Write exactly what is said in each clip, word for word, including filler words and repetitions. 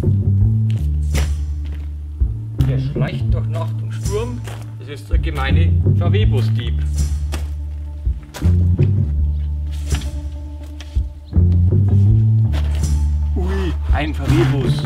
Der schleicht durch Nacht und Sturm. Das ist der gemeine V W-Bus-Dieb. Ui, ein V W-Bus.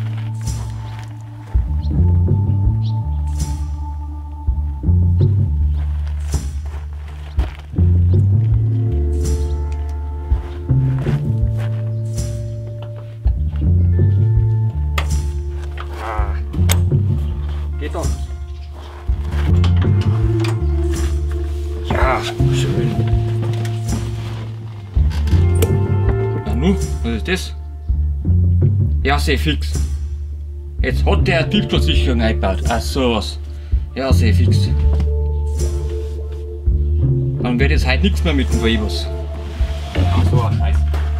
Geht doch. Ja, schön. Na nu, was ist das? Ja, sehr fix. Jetzt hat der Diebstahlsicherung eingebaut. Ach sowas. Ja, sehr fix. Dann wird jetzt heute nichts mehr mit dem V W-Bus. Ach so, scheiße.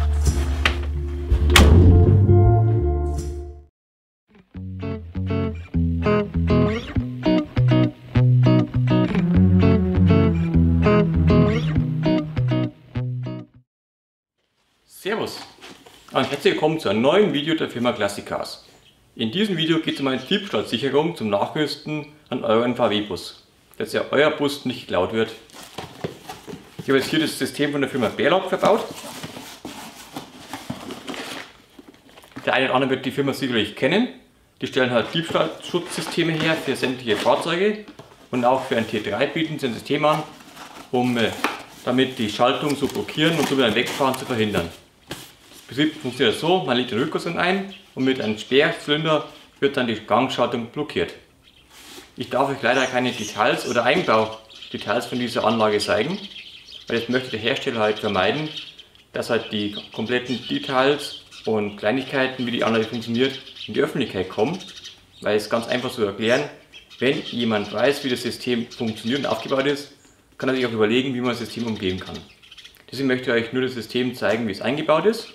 Servus und herzlich willkommen zu einem neuen Video der Firma Classic Cars. In diesem Video geht es um eine Diebstahlsicherung zum Nachrüsten an euren V W-Bus, dass ja euer Bus nicht geklaut wird. Ich habe jetzt hier das System von der Firma Berlock verbaut. Der eine oder andere wird die Firma sicherlich kennen. Die stellen halt Diebstahlschutzsysteme her für sämtliche Fahrzeuge und auch für ein T drei bieten sie ein System an, um äh, damit die Schaltung so blockieren und so wieder ein Wegfahren zu verhindern. Das Prinzip funktioniert so, man legt den Rückkopplung ein und mit einem Sperrzylinder wird dann die Gangschaltung blockiert. Ich darf euch leider keine Details oder Einbaudetails von dieser Anlage zeigen, weil jetzt möchte der Hersteller halt vermeiden, dass halt die kompletten Details und Kleinigkeiten, wie die Anlage funktioniert, in die Öffentlichkeit kommen, weil es ganz einfach zu erklären, wenn jemand weiß, wie das System funktioniert und aufgebaut ist, kann er sich auch überlegen, wie man das System umgehen kann. Deswegen möchte ich euch nur das System zeigen, wie es eingebaut ist.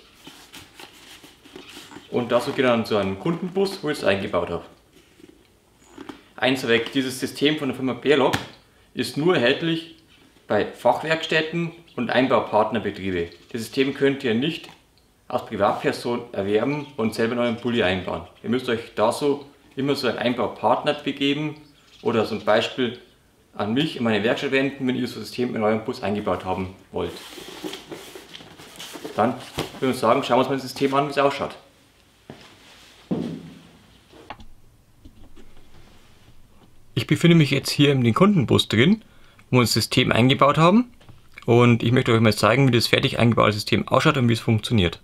Und dazu geht dann zu einem Kundenbus, wo ich es eingebaut habe. Eins weg, dieses System von der Firma Berlock ist nur erhältlich bei Fachwerkstätten und Einbaupartnerbetriebe. Das System könnt ihr nicht als Privatperson erwerben und selber in euren Bulli einbauen. Ihr müsst euch da so immer so einen Einbaupartner begeben oder zum Beispiel an mich in meine Werkstatt wenden, wenn ihr das System in eurem Bus eingebaut haben wollt. Dann würde ich sagen, schauen wir uns mal das System an, wie es ausschaut. Ich befinde mich jetzt hier in den Kundenbus drin, wo wir das System eingebaut haben, und ich möchte euch mal zeigen, wie das fertig eingebaute System ausschaut und wie es funktioniert.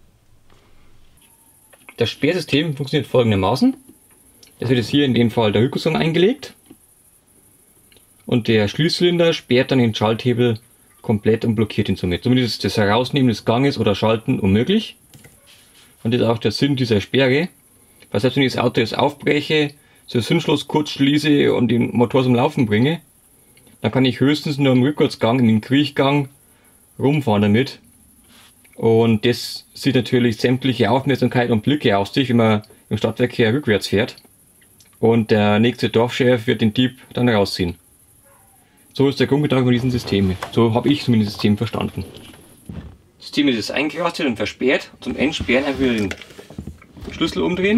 Das Sperrsystem funktioniert folgendermaßen. Es wird jetzt hier in dem Fall der Rückkopplung eingelegt. Und der Schließzylinder sperrt dann den Schalthebel komplett und blockiert ihn somit. Somit ist das Herausnehmen des Ganges oder Schalten unmöglich. Und das ist auch der Sinn dieser Sperre. Weil selbst wenn ich das Auto jetzt aufbreche, so sinnlos kurz schließe und den Motor zum Laufen bringe, dann kann ich höchstens nur im Rückwärtsgang, in den Kriechgang rumfahren damit. Und das zieht natürlich sämtliche Aufmerksamkeit und Blicke auf sich, wenn man im Stadtverkehr rückwärts fährt. Und der nächste Dorfchef wird den Dieb dann rausziehen. So ist der Grundgedanke von diesem System. So habe ich zumindest das System verstanden. Das System ist jetzt eingerastet und versperrt. Zum Entsperren einfach wieder den Schlüssel umdrehen.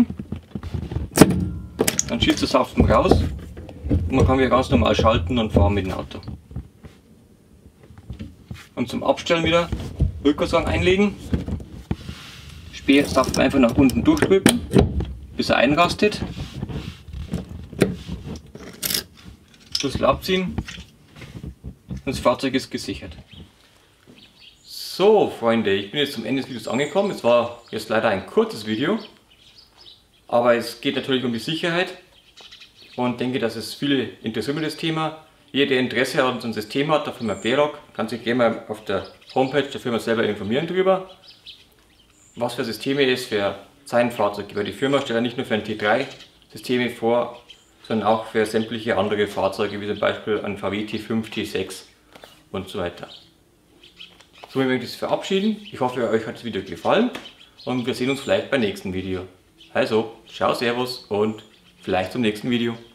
Dann schießt der Saft raus und man kann wieder ganz normal schalten und fahren mit dem Auto. Und zum Abstellen wieder Rückwärtsgang einlegen. Sperrsaft einfach nach unten durchdrücken, bis er einrastet. Schlüssel abziehen. Das Fahrzeug ist gesichert. So Freunde, ich bin jetzt zum Ende des Videos angekommen. Es war jetzt leider ein kurzes Video, aber es geht natürlich um die Sicherheit und denke, dass es viele interessiert mit das Thema. Jeder, der Interesse an unserem System hat, der Firma Berlock, kann sich gerne mal auf der Homepage der Firma selber informieren darüber, was für Systeme es für sein Fahrzeug gibt. Die Firma stellt ja nicht nur für ein T drei Systeme vor, sondern auch für sämtliche andere Fahrzeuge, wie zum Beispiel ein V W T fünf, T sechs und so weiter. So möchte ich mich verabschieden. Ich hoffe, euch hat das Video gefallen und wir sehen uns vielleicht beim nächsten Video. Also, ciao, servus und vielleicht zum nächsten Video.